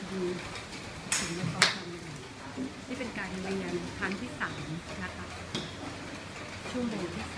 มีสิ่งที่เขาทำที่เป็นการเรียนครั้งที่3นะคะชั่วโมงที่3